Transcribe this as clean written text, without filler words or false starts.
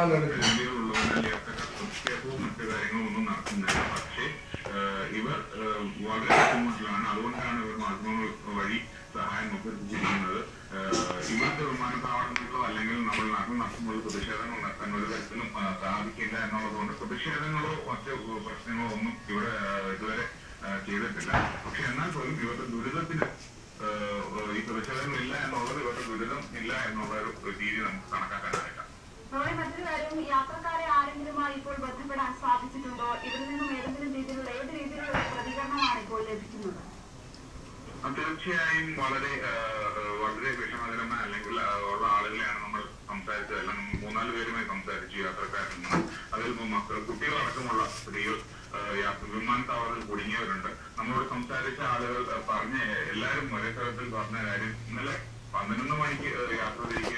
ഉള്ളതിനാൽ യാത്രക്കാർ പ്രത്യേകവും മറ്റു കാര്യങ്ങളും ഒന്നും നടത്തുന്നില്ല. പക്ഷേ ഇവർ വളരെ ബുദ്ധിമുട്ടിലാണ്. അതുകൊണ്ടാണ് ഇവർ മാധ്യമങ്ങൾ വഴി സഹായം അഭ്യർത്ഥിച്ചിരിക്കുന്നത്. ഇവിടുത്തെ വിമാനത്താവളങ്ങളിലോ അല്ലെങ്കിൽ നമ്മുടെ നാട്ടിൽ നടത്തുമ്പോൾ പ്രതിഷേധങ്ങൾ നടത്താൻ ഒരു തരത്തിലും സാധിക്കില്ല എന്നുള്ളതുകൊണ്ട് പ്രതിഷേധങ്ങളോ മറ്റ് പ്രശ്നങ്ങളോ ഒന്നും ഇവിടെ ഇതുവരെ ചെയ്തിട്ടില്ല. പക്ഷെ എന്നാൽ പോലും ഇവരുടെ ദുരിതത്തിന് ഈ പ്രതിഷേധങ്ങളില്ല എന്നുള്ളത് ഇവരുടെ ദുരിതം ഇല്ല എന്നുള്ള ഒരു രീതി നമുക്ക് കണക്കാക്കാനായില്ല. മറ്റൊരു കാര്യം, യാത്രക്കാരെ ആരെങ്കിലുമായി ഇപ്പോൾ ബന്ധപ്പെടാൻ സാധിച്ചിട്ടുണ്ടോ? ഇവിടെ നിന്നും ഏത് രീതിയിലുള്ള പ്രതികരണമാണ് ഇപ്പോൾ ലഭിക്കുന്നത്? തീർച്ചയായും വളരെ വിഷമകരമായ അല്ലെങ്കിൽ ഉള്ള ആളുകളെയാണ് നമ്മൾ സംസാരിച്ചത്. എല്ലാം 3-4 പേരുമായി സംസാരിച്ചു യാത്രക്കാരിൽ നിന്ന്. അതിൽ മക്കൾ, കുട്ടികളടക്കമുള്ള സ്ത്രീകൾ വിമാനത്താവളത്തിൽ കുടുങ്ങിയവരുണ്ട്. നമ്മളോട് സംസാരിച്ച ആളുകൾ പറഞ്ഞ എല്ലാവരും ഒരേ തരത്തിൽ പറഞ്ഞ കാര്യം, ഇന്നലെ 11 മണിക്ക് യാത്ര തിരിക്കുക